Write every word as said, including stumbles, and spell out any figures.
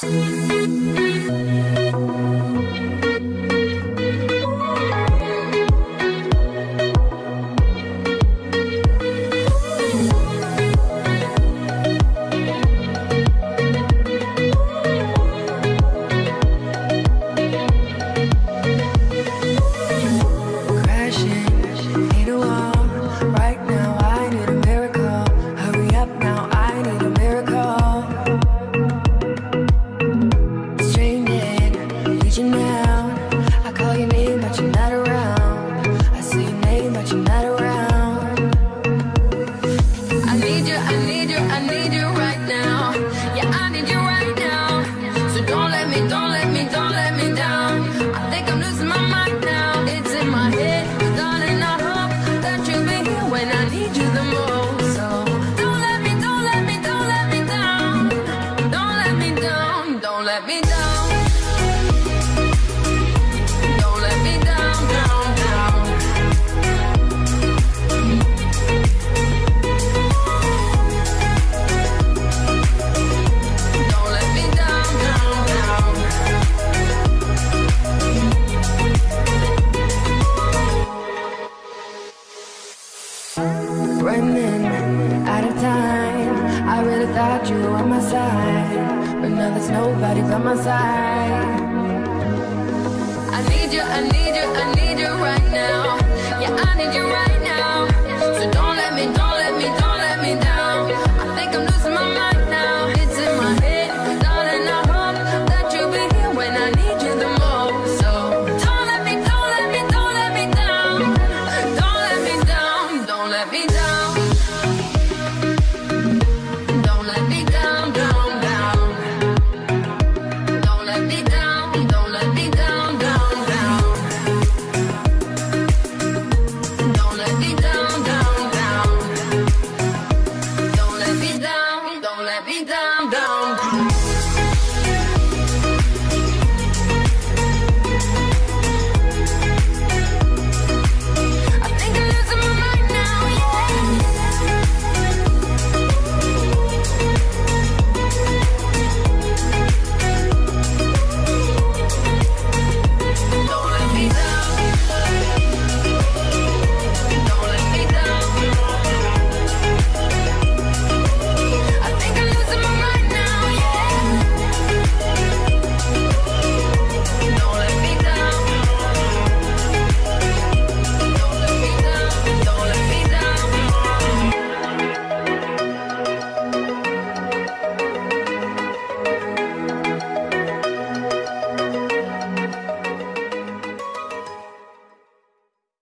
Running out of time, I really thought you were on my side, but now there's nobody by my side. I need you, I need you, I need you right now. Yeah, I need you right now. So don't let me, don't let me, don't let me down. I think I'm losing my mind now. It's in my head, darling, I hope that you'll be here when I need you the most. So don't let me, don't let me, don't let me down. Don't let me down, don't let me down. Let me down, down.